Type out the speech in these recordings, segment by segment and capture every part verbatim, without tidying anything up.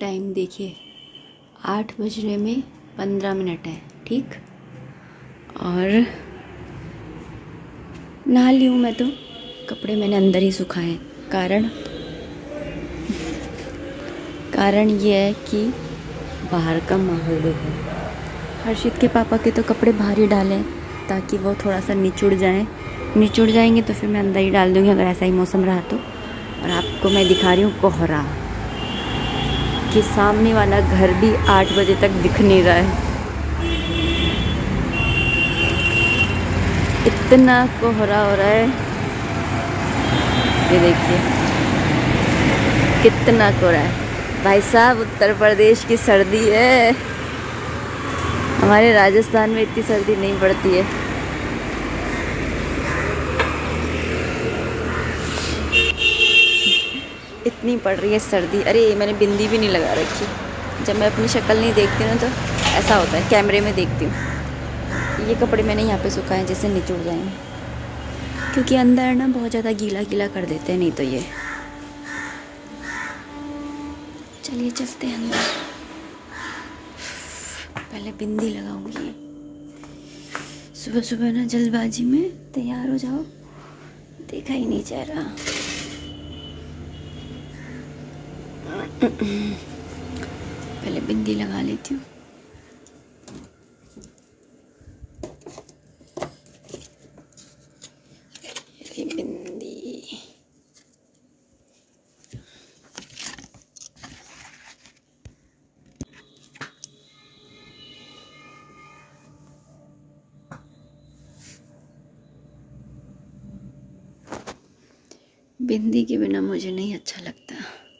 Time देखिए, आठ बजने में पंद्रह मिनट है, ठीक। और नहा ली हूँ मैं, तो कपड़े मैंने अंदर ही सुखाए। कारण कारण ये है कि बाहर का माहौल है। हर्षित के पापा के तो कपड़े बाहर ही डालें ताकि वो थोड़ा सा निचुड़ जाएं। निचुड़ जाएंगे तो फिर मैं अंदर ही डाल दूँगी अगर ऐसा ही मौसम रहा तो। और आपको मैं दिखा रही हूँ कोहरा, कि सामने वाला घर भी आठ बजे तक दिख नहीं रहा है। इतना कोहरा हो रहा है, ये देखिए कितना कोहरा है भाई साहब। उत्तर प्रदेश की सर्दी है, हमारे राजस्थान में इतनी सर्दी नहीं पड़ती है। इतनी पड़ रही है सर्दी। अरे मैंने बिंदी भी नहीं लगा रखी। जब मैं अपनी शक्ल नहीं देखती हूँ तो ऐसा होता है, कैमरे में देखती हूँ। ये कपड़े मैंने यहाँ पे सुखाए हैं जिससे निचुड़ जाएंगे, क्योंकि अंदर ना बहुत ज़्यादा गीला गीला कर देते हैं नहीं तो ये। चलिए चलते हैं अंदर। पहले बिंदी लगाऊंगी। सुबह सुबह ना जल्दबाजी में तैयार हो जाओ, देखा ही नहीं चेहरा। पहले बिंदी लगा लेती हूँ। ये बिंदी बिंदी के बिना मुझे नहीं अच्छा लगता।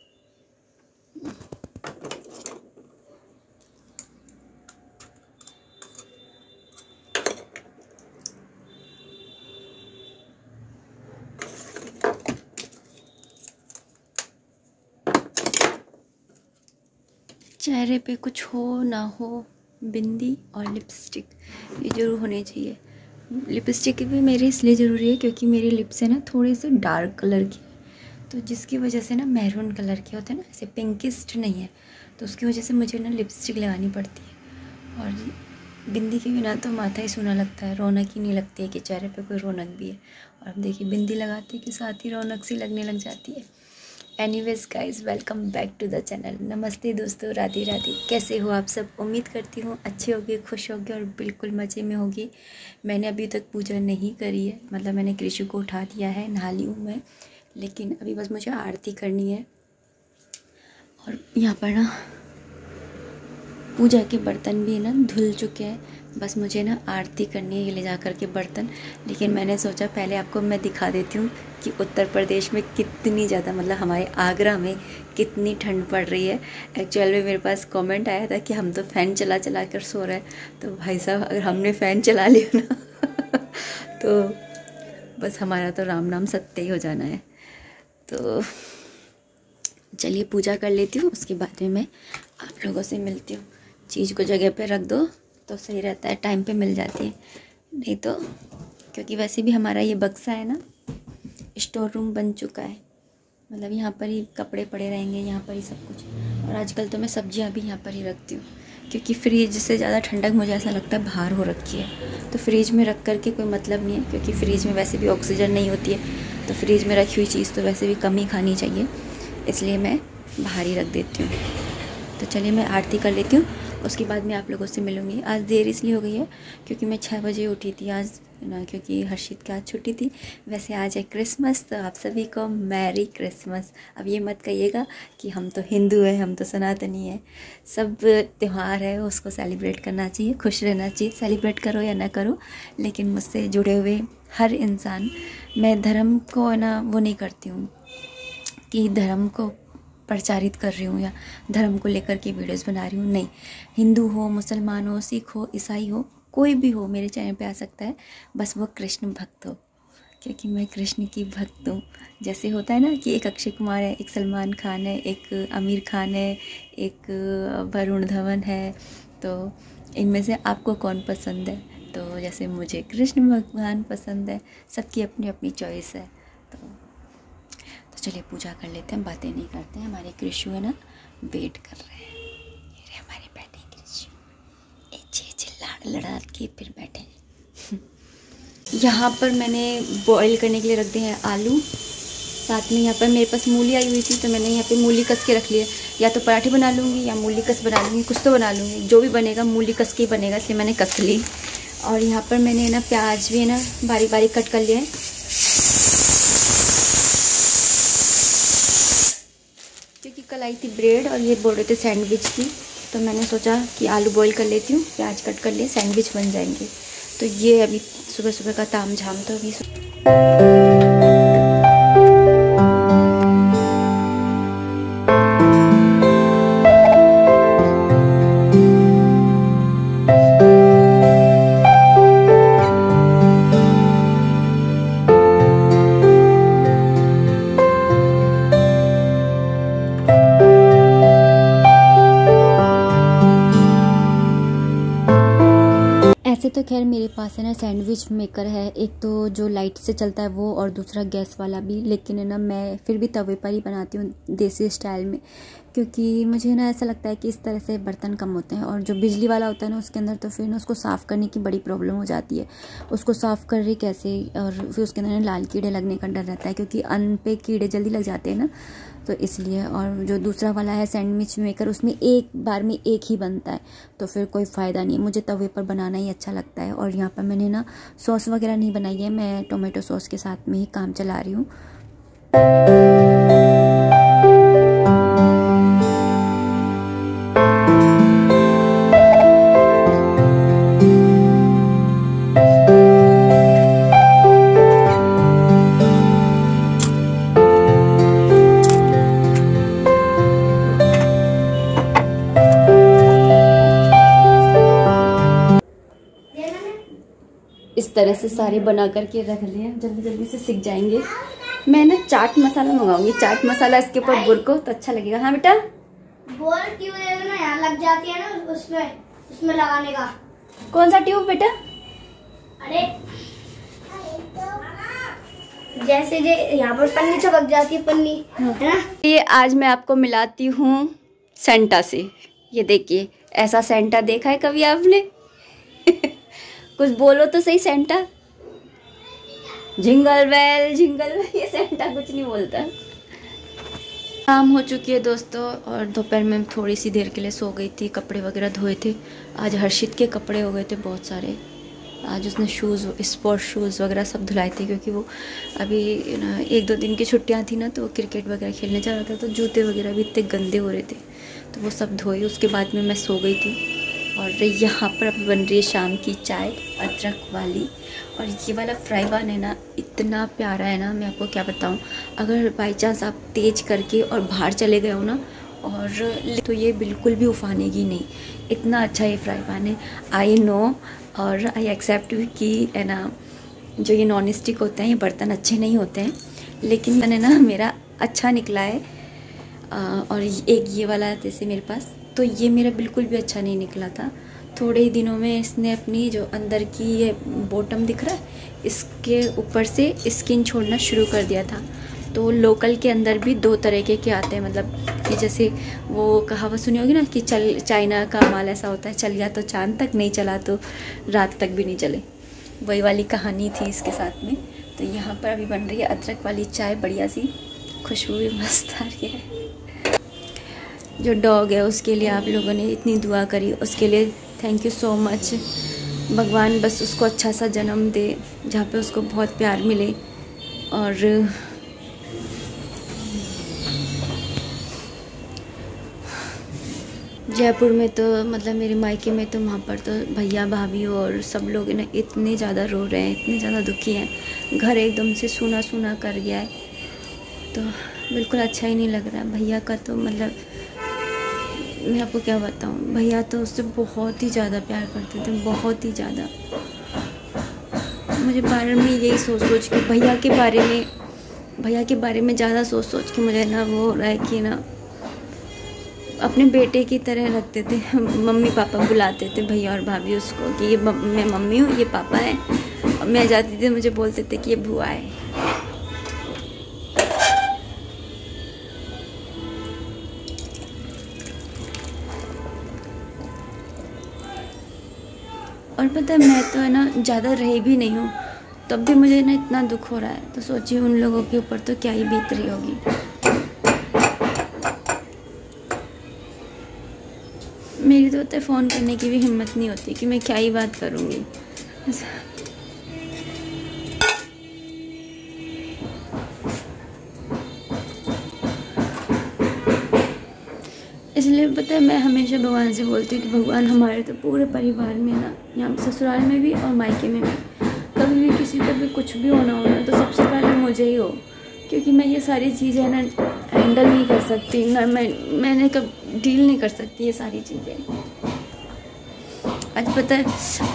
चेहरे पे कुछ हो ना हो, बिंदी और लिपस्टिक ये ज़रूर होनी चाहिए। लिपस्टिक भी मेरे इसलिए ज़रूरी है क्योंकि मेरी लिप्स है ना थोड़े से डार्क कलर की, तो जिसकी वजह से ना मैरून कलर के होते हैं ना, ऐसे पिंकिस्ट नहीं है, तो उसकी वजह से मुझे ना लिपस्टिक लगानी पड़ती है। और बिंदी के बिना तो माथा ही सूना लगता है, रौनक ही नहीं लगती है कि चेहरे पे कोई रौनक भी है। और अब देखिए बिंदी लगाते के साथ ही रौनक सी लगने लग जाती है। Anyways guys, welcome back to the channel. नमस्ते दोस्तों, राधे राधे। कैसे हो आप सब? उम्मीद करती हूँ अच्छे होगे, खुश होगे और बिल्कुल मज़े में होगी। मैंने अभी तक पूजा नहीं करी है, मतलब मैंने कृषि को उठा दिया है, नहा ली हूँ मैं, लेकिन अभी बस मुझे आरती करनी है। और यहाँ पर ना पूजा के बर्तन भी ना धुल चुके हैं, बस मुझे ना आरती करनी है ये ले जा कर के बर्तन। लेकिन मैंने सोचा पहले आपको मैं दिखा देती हूँ कि उत्तर प्रदेश में कितनी ज़्यादा, मतलब हमारे आगरा में कितनी ठंड पड़ रही है। एक्चुअल में मेरे पास कमेंट आया था कि हम तो फ़ैन चला चला कर सो रहे हैं, तो भाई साहब अगर हमने फ़ैन चला लिया ना तो बस हमारा तो राम नाम सत्य ही हो जाना है। तो चलिए पूजा कर लेती हूँ, उसके बाद में मैं आप लोगों से मिलती हूँ। चीज़ को जगह पे रख दो तो सही रहता है, टाइम पे मिल जाती है, नहीं तो क्योंकि वैसे भी हमारा ये बक्सा है ना स्टोर रूम बन चुका है, मतलब यहाँ पर ही कपड़े पड़े रहेंगे, यहाँ पर ही सब कुछ। और आजकल तो मैं सब्जियाँ भी यहाँ पर ही रखती हूँ, क्योंकि फ्रिज से ज़्यादा ठंडक मुझे ऐसा लगता है बाहर हो रखी है, तो फ्रिज में रख कर के कोई मतलब नहीं है, क्योंकि फ्रिज में वैसे भी ऑक्सीजन नहीं होती है, तो फ्रिज में रखी हुई चीज़ तो वैसे भी कम ही खानी चाहिए, इसलिए मैं बाहर ही रख देती हूँ। तो चलिए मैं आरती कर लेती हूँ, उसके बाद मैं आप लोगों से मिलूँगी। आज देर इसलिए हो गई है क्योंकि मैं छः बजे उठी थी आज ना, क्योंकि हर्षित की आज छुट्टी थी। वैसे आज है क्रिसमस, तो आप सभी को मैरी क्रिसमस। अब ये मत कहिएगा कि हम तो हिंदू हैं, हम तो सनातनी हैं। सब त्यौहार है उसको सेलिब्रेट करना चाहिए, खुश रहना चाहिए, सेलिब्रेट करो या ना करो, लेकिन मुझसे जुड़े हुए हर इंसान, मैं धर्म को है ना वो नहीं करती हूँ कि धर्म को प्रचारित कर रही हूँ या धर्म को लेकर के वीडियोस बना रही हूँ, नहीं। हिंदू हो, मुसलमान हो, सिख हो, ईसाई हो, कोई भी हो मेरे चैनल पे आ सकता है, बस वो कृष्ण भक्त हो, क्योंकि मैं कृष्ण की भक्त हूँ। जैसे होता है ना कि एक अक्षय कुमार है, एक सलमान खान है, एक आमिर खान है, एक वरुण धवन है, तो इनमें से आपको कौन पसंद है? तो जैसे मुझे कृष्ण भगवान पसंद है, सबकी अपनी अपनी चॉइस है। तो तो चलिए पूजा कर लेते हैं, बातें नहीं करते हैं। हमारे कृषु है ना वेट कर रहे हैं। ये हमारे बैठे कृषि अच्छे चिल्ला लड़ा के फिर बैठे। यहाँ पर मैंने बॉईल करने के लिए रख दिए हैं आलू, साथ में यहाँ पर मेरे पास मूली आई हुई थी तो मैंने यहाँ पे मूली कस के रख लिया। या तो पराठे बना लूँगी या मूली कस बना लूँगी, कुछ तो बना लूँगी, जो भी बनेगा मूली कस के ही बनेगा, इसलिए मैंने कस ली। और यहाँ पर मैंने ना प्याज भी है ना बारीक बारीक कट कर लिया है। क्योंकि कल आई थी ब्रेड और ये बोल रहे थे सैंडविच की, तो मैंने सोचा कि आलू बॉईल कर लेती हूँ, प्याज कट कर लिए, सैंडविच बन जाएंगे। तो ये अभी सुबह सुबह का ताम झाम तो अभी ऐसे तो खैर मेरे पास है ना सैंडविच मेकर है, एक तो जो लाइट से चलता है वो और दूसरा गैस वाला भी, लेकिन है ना मैं फिर भी तवे पर ही बनाती हूँ देसी स्टाइल में, क्योंकि मुझे ना ऐसा लगता है कि इस तरह से बर्तन कम होते हैं। और जो बिजली वाला होता है ना उसके अंदर तो फिर ना उसको साफ़ करने की बड़ी प्रॉब्लम हो जाती है, उसको साफ़ कर रही कैसे, और फिर उसके अंदर लाल कीड़े लगने का डर रहता है क्योंकि अन्न पे कीड़े जल्दी लग जाते हैं ना, तो इसलिए। और जो दूसरा वाला है सैंडविच मेकर उसमें एक बार में एक ही बनता है, तो फिर कोई फ़ायदा नहीं है, मुझे तवे पर बनाना ही अच्छा लगता है। और यहाँ पर मैंने ना सॉस वगैरह नहीं बनाई है, मैं टोमेटो सॉस के साथ में ही काम चला रही हूँ। इस तरह से सारे बना करके रख लिए, जल्दी जल्दी से सीख जाएंगे। मैं ना चाट मसाला मंगाऊंगी, चाट मसाला इसके ऊपर बुरको तो अच्छा लगेगा। हाँ बेटा, बोल ट्यूब ना यहाँ लग जाती है ना, उसमें उसमें लगाने का। कौन सा ट्यूब बेटा? अरे जैसे जे यहाँ पर पन्नी चपक जाती है, पन्नी है ना। ये आज मैं आपको मिलाती हूँ सेंटा से। ये देखिए, ऐसा सेंटा देखा है कभी आपने? कुछ बोलो तो सही Santa. Jingle bell jingle bell, ये सेंटा कुछ नहीं बोलता। शाम हो चुकी है दोस्तों, और दोपहर में थोड़ी सी देर के लिए सो गई थी, कपड़े वगैरह धोए थे। आज हर्षित के कपड़े हो गए थे बहुत सारे, आज उसने शूज़, स्पोर्ट्स शूज़ वगैरह सब धुलाए थे, क्योंकि वो अभी ना एक दो दिन की छुट्टियां थी ना, तो वो क्रिकेट वगैरह खेलने जा रहा था, तो जूते वगैरह भी इतने गंदे हो रहे थे, तो वो सब धोए। उसके बाद में मैं सो गई थी। और यहाँ पर अभी बन रही है शाम की चाय अदरक वाली। और ये वाला फ्राई पैन है ना, इतना प्यारा है ना, मैं आपको क्या बताऊँ। अगर बाई चांस आप तेज़ करके और बाहर चले गए हो ना, और तो ये बिल्कुल भी उफानेगी नहीं, इतना अच्छा ये फ्राई पैन है। आई नो और आई एक्सेप्ट कि है ना, जो ये नॉन स्टिक होते हैं ये बर्तन अच्छे नहीं होते हैं, लेकिन मैंने ना मेरा अच्छा निकला है। आ, और एक ये वाला जैसे मेरे पास, तो ये मेरा बिल्कुल भी अच्छा नहीं निकला था। थोड़े ही दिनों में इसने अपनी जो अंदर की ये बॉटम दिख रहा है, इसके ऊपर से स्किन छोड़ना शुरू कर दिया था। तो लोकल के अंदर भी दो तरीके के आते हैं, मतलब कि जैसे वो कहावत सुनी होगी ना कि चल चाइना का माल ऐसा होता है, चल गया तो चांद तक, नहीं चला तो रात तक भी नहीं चले, वही वाली कहानी थी इसके साथ में। तो यहाँ पर अभी बन रही है अदरक वाली चाय, बढ़िया सी खुशबू भी मस्त आ रही है। जो डॉग है उसके लिए आप लोगों ने इतनी दुआ करी, उसके लिए थैंक यू सो मच। भगवान बस उसको अच्छा सा जन्म दे जहाँ पे उसको बहुत प्यार मिले। और जयपुर में तो मतलब मेरे मायके में तो वहाँ पर तो भैया भाभी और सब लोग ना इतने ज़्यादा रो रहे हैं, इतने ज़्यादा दुखी हैं। घर एकदम से सूना सूना कर गया है, तो बिल्कुल अच्छा ही नहीं लग रहा है। भैया का तो मतलब मैं आपको क्या बताऊँ, भैया तो उससे बहुत ही ज़्यादा प्यार करते थे, बहुत ही ज़्यादा। मुझे बारे में यही सोच सोच के भैया के बारे में भैया के बारे में ज़्यादा सोच सोच के मुझे ना वो हो रहा है कि ना अपने बेटे की तरह रखते थे। मम्मी पापा बुलाते थे भैया और भाभी उसको कि ये मैं मम्मी हूँ, ये पापा है। और मैं जाती थी, मुझे बोलते थे कि ये बुआ है। और पता है मैं तो है ना ज़्यादा रही भी नहीं हूँ, तब भी मुझे ना इतना दुख हो रहा है। तो सोचिए उन लोगों के ऊपर तो क्या ही बीत रही होगी। मेरी तो होता है फ़ोन करने की भी हिम्मत नहीं होती कि मैं क्या ही बात करूँगी। इसलिए पता है मैं हमेशा भगवान से बोलती हूँ कि भगवान हमारे तो पूरे परिवार में ना, यहाँ ससुराल में भी और मायके में भी, कभी भी किसी को भी कुछ भी होना हो ना तो सबसे पहले मुझे ही हो, क्योंकि मैं ये सारी चीज़ें ना हैंडल नहीं कर सकती ना, मैं मैंने कब डील नहीं कर सकती ये सारी चीज़ें। आज पता है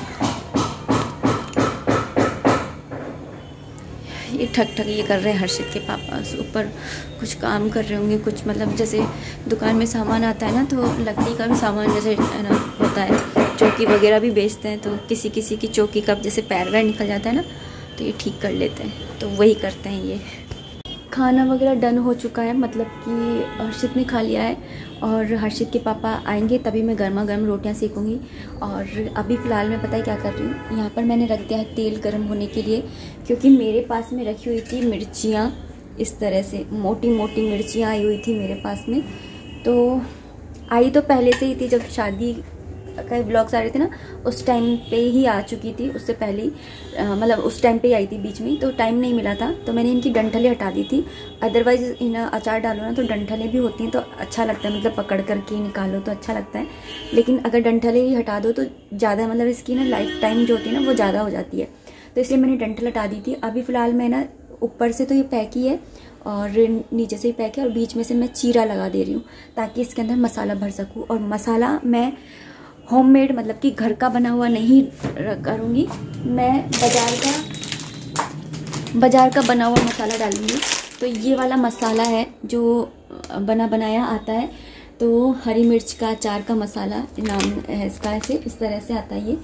ये ठक ठक ये कर रहे हैं हर्षित के पापा, ऊपर कुछ काम कर रहे होंगे, कुछ मतलब जैसे दुकान में सामान आता है ना, तो लकड़ी का भी सामान जैसे है ना होता है, चौकी वगैरह भी बेचते हैं, तो किसी किसी की चौकी का जैसे पैर वैर निकल जाता है ना, तो ये ठीक कर लेते हैं, तो वही करते हैं ये। खाना वगैरह डन हो चुका है, मतलब कि हर्षित ने खा लिया है, और हर्षित के पापा आएंगे तभी मैं गर्मा गर्म रोटियां सेकूंगी। और अभी फ़िलहाल मैं पता है क्या कर रही हूँ, यहाँ पर मैंने रख दिया है तेल गर्म होने के लिए, क्योंकि मेरे पास में रखी हुई थी मिर्चियाँ, इस तरह से मोटी मोटी मिर्चियाँ आई हुई थी मेरे पास में। तो आई तो पहले से ही थी, जब शादी का ब्लॉग्स आ रहे थे ना उस टाइम पे ही आ चुकी थी, उससे पहले ही मतलब उस टाइम पे ही आई थी बीच में, तो टाइम नहीं मिला था, तो मैंने इनकी डंठलें हटा दी थी। अदरवाइज़ इन अचार डालो ना तो डंठलें भी होती हैं तो अच्छा लगता है, मतलब पकड़ करके निकालो तो अच्छा लगता है, लेकिन अगर डंठलें ही हटा दो तो ज़्यादा मतलब इसकी ना लाइफ टाइम जो होती है ना वो ज़्यादा हो जाती है, तो इसलिए मैंने डंठल हटा दी थी। अभी फ़िलहाल मैं ना ऊपर से तो ये पैक ही है और नीचे से ही पैक है, और बीच में से मैं चीरा लगा दे रही हूँ ताकि इसके अंदर मसाला भर सकूँ। और मसाला मैं होममेड मतलब कि घर का बना हुआ नहीं करूँगी, मैं बाज़ार का बाज़ार का बना हुआ मसाला डालूँगी। तो ये वाला मसाला है जो बना बनाया आता है, तो हरी मिर्च का अचार का मसाला नाम है इसका, ऐसे इस तरह से आता है ये।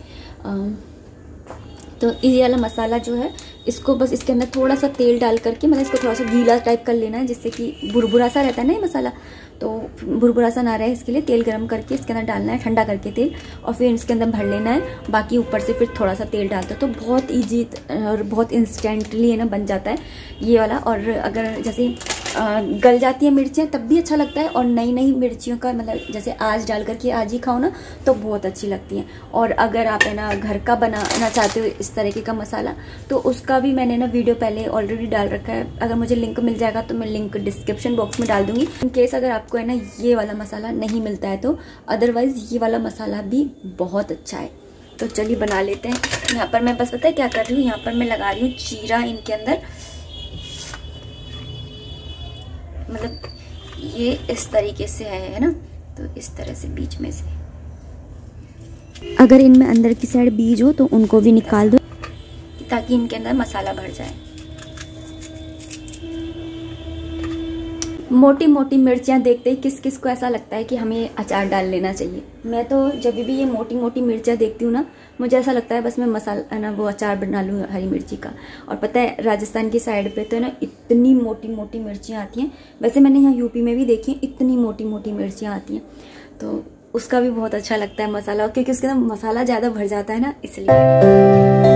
तो ये वाला मसाला जो है इसको बस इसके अंदर थोड़ा सा तेल डाल करके, मतलब इसको थोड़ा सा गीला टाइप कर लेना है, जिससे कि बुरबुरा सा रहता है ना ये मसाला, तो बुरबुरा सा ना रहे इसके लिए तेल गरम करके इसके अंदर डालना है, ठंडा करके तेल, और फिर इसके अंदर भर लेना है। बाकी ऊपर से फिर थोड़ा सा तेल डालते हो तो बहुत ईजी और बहुत इंस्टेंटली है ना बन जाता है ये वाला। और अगर जैसे आ, गल जाती है मिर्चियाँ तब भी अच्छा लगता है, और नई नई मिर्चियों का मतलब जैसे आज डाल करके आज ही खाओ ना तो बहुत अच्छी लगती हैं। और अगर आप है ना घर का बनाना चाहते हो इस तरीके का मसाला, तो उसका भी मैंने ना वीडियो पहले ऑलरेडी डाल रखा है, अगर मुझे लिंक मिल जाएगा तो मैं लिंक डिस्क्रिप्शन बॉक्स में डाल दूंगी, इन केस अगर आपको है ना ये वाला मसाला नहीं मिलता है तो। अदरवाइज़ ये वाला मसाला भी बहुत अच्छा है। तो चलिए बना लेते हैं। यहाँ पर मैं बस पता है क्या कर रही हूँ, यहाँ पर मैं लगा रही हूँ जीरा इनके अंदर, मतलब ये इस तरीके से है है ना, तो इस तरह से बीच में से, अगर इनमें अंदर की साइड बीज हो तो उनको भी निकाल दो ताकि इनके अंदर मसाला भर जाए। मोटी मोटी मिर्चियाँ देखते ही किस किस को ऐसा लगता है कि हमें अचार डाल लेना चाहिए। मैं तो जब भी ये मोटी मोटी मिर्चियाँ देखती हूँ ना, मुझे ऐसा लगता है बस मैं मसाला ना वो अचार बना लूँ हरी मिर्ची का। और पता है राजस्थान की साइड पे तो ना इतनी मोटी मोटी मिर्चियाँ आती हैं, वैसे मैंने यहाँ यूपी में भी देखी हैं इतनी मोटी मोटी मिर्चियाँ आती हैं, तो उसका भी बहुत अच्छा लगता है मसाला, क्योंकि उसके अंदर मसाला ज़्यादा भर जाता है ना इसलिए।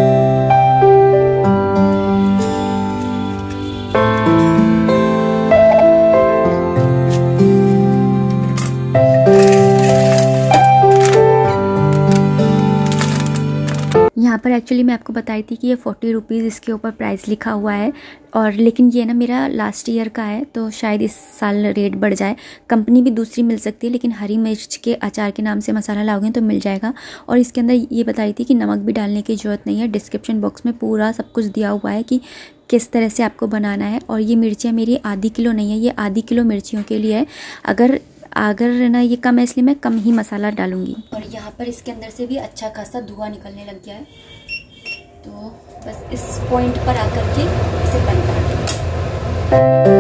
यहाँ पर एक्चुअली मैं आपको बताई थी कि ये फोर्टी रुपीज़ इसके ऊपर प्राइस लिखा हुआ है, और लेकिन ये ना मेरा लास्ट ईयर का है तो शायद इस साल रेट बढ़ जाए। कंपनी भी दूसरी मिल सकती है, लेकिन हरी मिर्च के अचार के नाम से मसाला लाओगे तो मिल जाएगा। और इसके अंदर ये बताई थी कि नमक भी डालने की ज़रूरत नहीं है, डिस्क्रिप्शन बॉक्स में पूरा सब कुछ दिया हुआ है कि किस तरह से आपको बनाना है। और ये मिर्चियाँ मेरी आधी किलो नहीं है, ये आधी किलो मिर्चियों के लिए है। अगर अगर ना ये कम है इसलिए मैं कम ही मसाला डालूंगी। और यहाँ पर इसके अंदर से भी अच्छा खासा धुआं निकलने लग गया है, तो बस इस पॉइंट पर आकर के इसे बंद कर दूँ।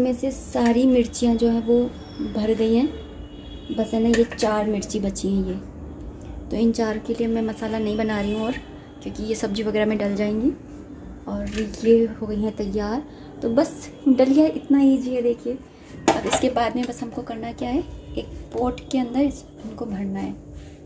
में से सारी मिर्चियाँ जो है वो भर गई हैं, बस है ना ये चार मिर्ची बची हैं ये। तो इन चार के लिए मैं मसाला नहीं बना रही हूँ और, क्योंकि ये सब्ज़ी वगैरह में डल जाएंगी। और ये हो गई हैं तैयार। तो बस डलिया इतना ईजी है देखिए। अब इसके बाद में बस हमको करना क्या है, एक पोट के अंदर इनको भरना है।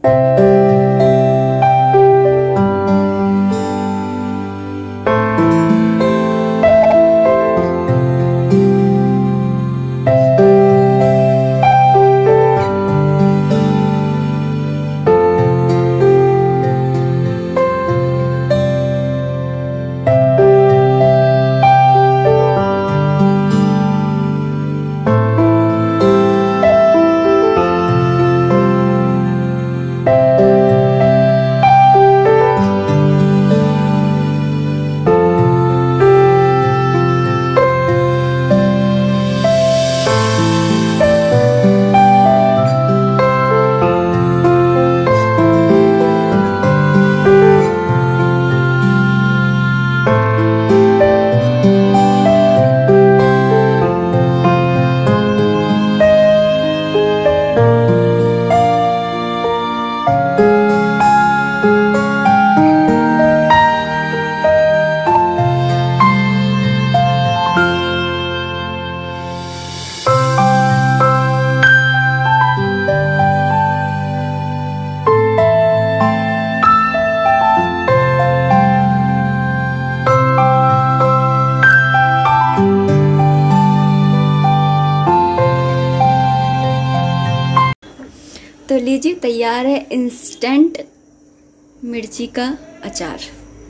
तो लीजिए तैयार है इंस्टेंट मिर्ची का अचार।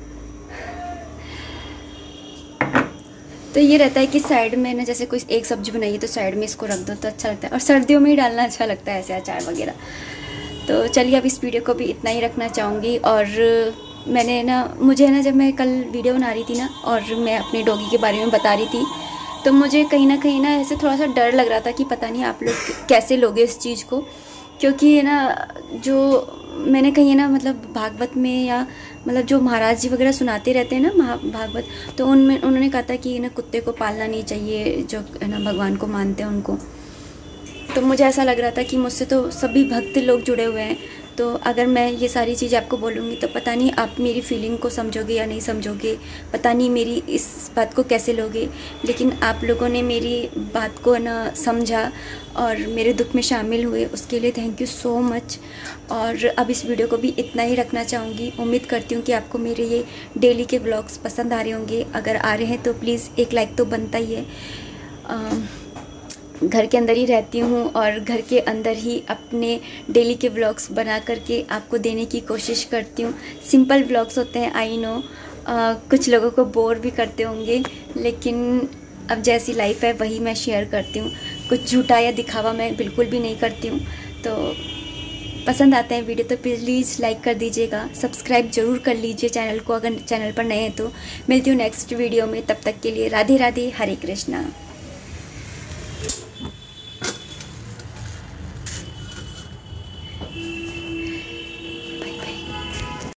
तो ये रहता है कि साइड में ना, जैसे कोई एक सब्जी बनाई है तो साइड में इसको रख दो तो अच्छा लगता है, और सर्दियों में ही डालना अच्छा लगता है ऐसे अचार वगैरह। तो चलिए अब इस वीडियो को भी इतना ही रखना चाहूँगी। और मैंने ना, मुझे ना जब मैं कल वीडियो बना रही थी ना और मैं अपने डॉगी के बारे में बता रही थी, तो मुझे कहीं ना कहीं ना ऐसे थोड़ा सा डर लग रहा था कि पता नहीं आप लोग कैसे लोगे इस चीज़ को। क्योंकि ना जो मैंने कहीं ना मतलब भागवत में या मतलब जो महाराज जी वगैरह सुनाते रहते हैं ना महा भागवत, तो उनमें उन्होंने कहा था कि ना कुत्ते को पालना नहीं चाहिए, जो है ना भगवान को मानते हैं उनको। तो मुझे ऐसा लग रहा था कि मुझसे तो सभी भक्त लोग जुड़े हुए हैं, तो अगर मैं ये सारी चीज़ आपको बोलूँगी तो पता नहीं आप मेरी फीलिंग को समझोगे या नहीं समझोगे, पता नहीं मेरी इस बात को कैसे लोगे। लेकिन आप लोगों ने मेरी बात को ना समझा और मेरे दुख में शामिल हुए, उसके लिए थैंक यू सो मच। और अब इस वीडियो को भी इतना ही रखना चाहूँगी। उम्मीद करती हूँ कि आपको मेरे ये डेली के व्लॉग्स पसंद आ रहे होंगे। अगर आ रहे हैं तो प्लीज़ एक लाइक तो बनता ही है। आ, घर के अंदर ही रहती हूँ और घर के अंदर ही अपने डेली के व्लॉग्स बना करके आपको देने की कोशिश करती हूँ। सिंपल व्लॉग्स होते हैं, आई नो कुछ लोगों को बोर भी करते होंगे, लेकिन अब जैसी लाइफ है वही मैं शेयर करती हूँ। कुछ झूठा या दिखावा मैं बिल्कुल भी नहीं करती हूँ। तो पसंद आते हैं वीडियो तो प्लीज़ लाइक कर दीजिएगा, सब्सक्राइब ज़रूर कर लीजिए चैनल को अगर चैनल पर नए हैं तो। मिलती हूँ नेक्स्ट वीडियो में, तब तक के लिए राधे राधे, हरे कृष्णा।